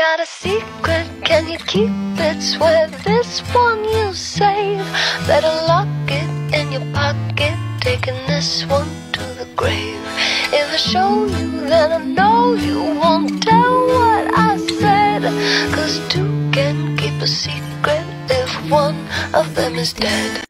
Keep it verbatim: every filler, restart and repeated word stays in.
got a secret, can you keep it? Swear this one you save. Better lock it in your pocket, taking this one to the grave. If I show you, then I know you won't tell what I said. Cause two can keep a secret if one of them is dead.